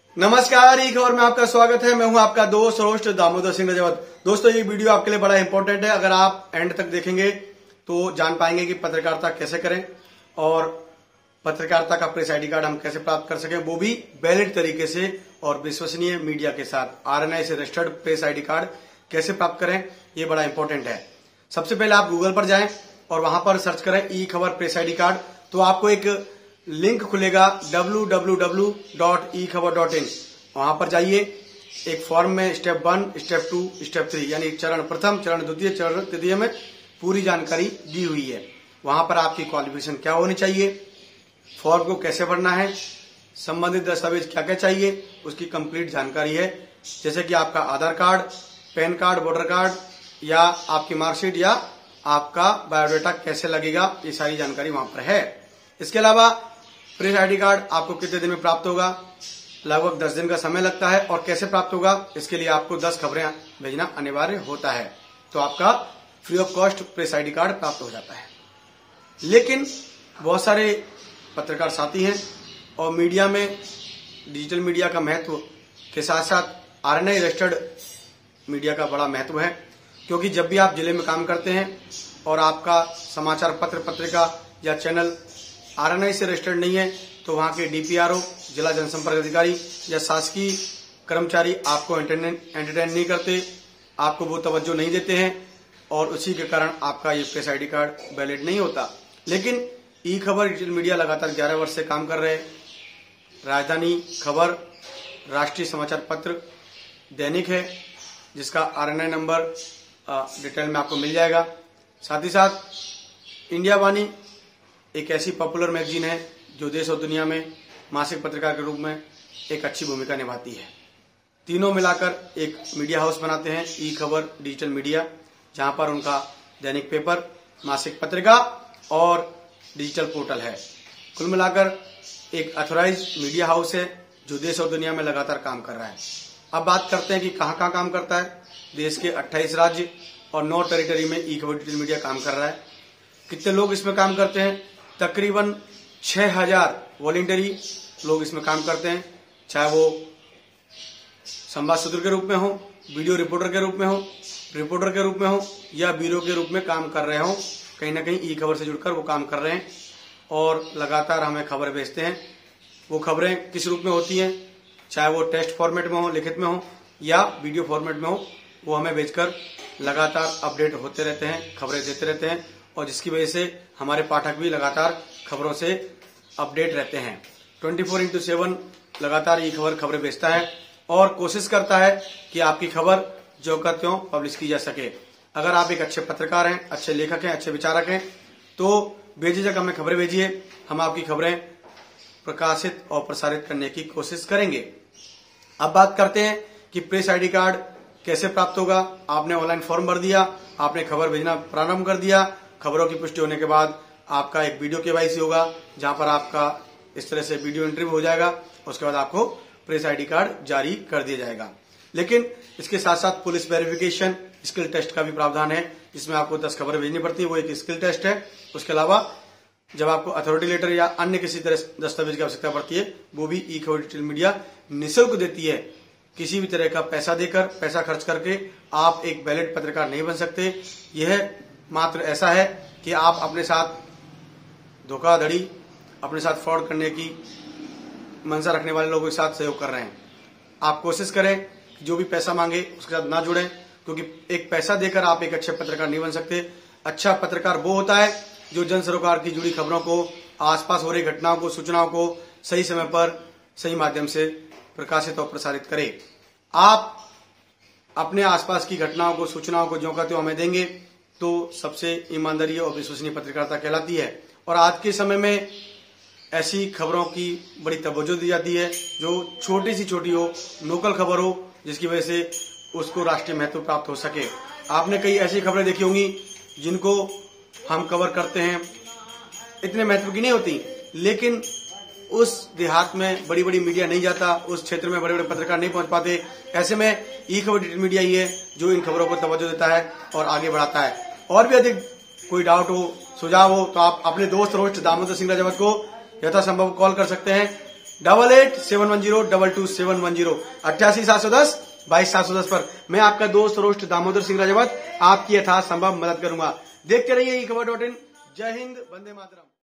नमस्कार, ई खबर में आपका स्वागत है। मैं हूं आपका दोस्त होस्ट दामोदर सिंह राजावत। दोस्तों, ये वीडियो आपके लिए बड़ा इंपॉर्टेंट है। अगर आप एंड तक देखेंगे तो जान पाएंगे कि पत्रकारिता कैसे करें और पत्रकारिता का प्रेस आईडी कार्ड हम कैसे प्राप्त कर सकें, वो भी वैलिड तरीके से और विश्वसनीय मीडिया के साथ। आरएनआई से रजिस्टर्ड प्रेस आईडी कार्ड कैसे प्राप्त करें, ये बड़ा इंपॉर्टेंट है। सबसे पहले आप गूगल पर जाएं और वहां पर सर्च करें ई खबर प्रेस आईडी कार्ड। तो आपको एक लिंक खुलेगा www.ekhabar.in। वहां पर जाइए, एक फॉर्म में स्टेप 1, स्टेप 2, स्टेप 3 यानी चरण प्रथम, चरण द्वितीय, चरण तृतीय में पूरी जानकारी दी हुई है। वहां पर आपकी क्वालिफिकेशन क्या होनी चाहिए, फॉर्म को कैसे भरना है, संबंधित दस्तावेज क्या क्या चाहिए, उसकी कंप्लीट जानकारी है। जैसे कि आपका Aadhaar card, PAN card, voter card या आपकी मार्कशीट या आपका बायोडाटा कैसे लगेगा, ये सारी जानकारी वहां पर है। इसके अलावा प्रेस आईडी कार्ड आपको कितने दिन में प्राप्त होगा, लगभग 10 दिन का समय लगता है। और कैसे प्राप्त होगा, इसके लिए आपको 10 खबरें भेजना अनिवार्य होता है। तो आपका free of cost press ID card प्राप्त हो जाता है। लेकिन बहुत सारे पत्रकार साथी हैं और मीडिया में डिजिटल मीडिया का महत्व के साथ साथ आरएनआई रजिस्टर्ड मीडिया का बड़ा महत्व है। क्योंकि जब भी आप जिले में काम करते हैं और आपका समाचार पत्र, पत्रिका या चैनल आरएनआई से रजिस्टर्ड नहीं है, तो वहां के डीपीआरओ, जिला जनसंपर्क अधिकारी या शासकीय कर्मचारी आपको एंटरटेन नहीं करते, आपको वो तवज्जो नहीं देते हैं और उसी के कारण आपका ये प्रेस आईडी कार्ड वैलिड नहीं होता। लेकिन ई खबर डिजिटल मीडिया लगातार 11 वर्ष से काम कर रहे हैं। राजधानी खबर राष्ट्रीय समाचार पत्र दैनिक है, जिसका आरएनआई नंबर डिटेल में आपको मिल जाएगा। साथ ही साथ इंडिया वाणी एक ऐसी पॉपुलर मैगजीन है जो देश और दुनिया में मासिक पत्रिका के रूप में एक अच्छी भूमिका निभाती है। तीनों मिलाकर एक मीडिया हाउस बनाते हैं ई खबर डिजिटल मीडिया, जहां पर उनका दैनिक पेपर, मासिक पत्रिका और डिजिटल पोर्टल है। कुल मिलाकर एक अथॉराइज्ड मीडिया हाउस है जो देश और दुनिया में लगातार काम कर रहा है। अब बात करते हैं कि कहां काम करता है। देश के 28 राज्य और 9 टेरिटरी में ई खबर डिजिटल मीडिया काम कर रहा है। कितने लोग इसमें काम करते हैं? तकरीबन 6000 वॉलंटरी लोग इसमें काम करते हैं, चाहे वो संवाद सूत्र के रूप में हो, वीडियो रिपोर्टर के रूप में हो, रिपोर्टर के रूप में हो या ब्यूरो के रूप में काम कर रहे हो। कहीं ना कहीं ई खबर से जुड़कर वो काम कर रहे हैं और लगातार हमें खबर भेजते हैं। वो खबरें किस रूप में होती हैं, चाहे वो टेक्स्ट फॉर्मेट में हो, लिखित में हो या वीडियो फॉर्मेट में हो, वो हमें भेजकर लगातार अपडेट होते रहते हैं, खबरें देते रहते हैं और जिसकी वजह से हमारे पाठक भी लगातार खबरों से अपडेट रहते हैं। 24/7 लगातार ये खबरें भेजता है और कोशिश करता है कि आपकी खबर जो का त्यों पब्लिश की जा सके। अगर आप एक अच्छे पत्रकार हैं, अच्छे लेखक हैं, अच्छे विचारक हैं, तो बेझिझक हमें खबरें भेजिए। हम आपकी खबरें प्रकाशित और प्रसारित करने की कोशिश करेंगे। अब बात करते हैं कि प्रेस आईडी कार्ड कैसे प्राप्त होगा। आपने ऑनलाइन फॉर्म भर दिया, आपने खबर भेजना प्रारंभ कर दिया। खबरों की पुष्टि होने के बाद आपका एक वीडियो केवाईसी होगा, जहां पर आपका इस तरह से वीडियो इंटरव्यू हो जाएगा। उसके बाद आपको प्रेस आईडी कार्ड जारी कर दिया जाएगा। लेकिन इसके साथ साथ पुलिस वेरिफिकेशन, स्किल टेस्ट का भी प्रावधान है, जिसमें आपको 10 खबरें भेजनी पड़ती है। वो एक स्किल टेस्ट है। उसके अलावा जब आपको अथॉरिटी लेटर या अन्य किसी तरह दस्तावेज की आवश्यकता पड़ती है, वो भी ई खबर डिजिटल मीडिया निःशुल्क देती है। किसी भी तरह का पैसा देकर, पैसा खर्च करके आप एक वैलिड पत्रकार नहीं बन सकते। यह मात्र ऐसा है कि आप अपने साथ धोखाधड़ी, अपने साथ फ्रॉड करने की मंशा रखने वाले लोगों के साथ सहयोग कर रहे हैं। आप कोशिश करें कि जो भी पैसा मांगे उसके साथ ना जुड़ें, क्योंकि एक पैसा देकर आप एक अच्छे पत्रकार नहीं बन सकते। अच्छा पत्रकार वो होता है जो जन सरोकार की जुड़ी खबरों को, आसपास हो रही घटनाओं को, सूचनाओं को सही समय पर, सही माध्यम से प्रकाशित और प्रसारित करे। आप अपने आसपास की घटनाओं को, सूचनाओं को ज्यों का त्यों हमें देंगे तो सबसे ईमानदारी और विश्वसनीय पत्रकारिता कहलाती है। और आज के समय में ऐसी खबरों की बड़ी तवज्जो दी जाती है जो छोटी सी छोटी हो, लोकल खबर हो, जिसकी वजह से उसको राष्ट्रीय महत्व प्राप्त हो सके। आपने कई ऐसी खबरें देखी होंगी जिनको हम कवर करते हैं, इतने महत्व की नहीं होती, लेकिन उस देहात में बड़ी बड़ी मीडिया नहीं जाता, उस क्षेत्र में बड़े बड़े पत्रकार नहीं पहुंच पाते। ऐसे में ई खबर डिजिटल मीडिया ही है जो इन खबरों को तवज्जो देता है और आगे बढ़ाता है। और भी अधिक कोई डाउट हो, सुझाव हो, तो आप अपने दोस्त होस्ट दामोदर सिंह राजावत को यथासंभव कॉल कर सकते हैं। 8871022710 88 710 22 710 पर मैं आपका दोस्त रोस्ट दामोदर सिंह राजावत आपकी यथासंभव मदद करूंगा। देखते रहिए ekhबर.in। जय हिंद, वंदे मातरम।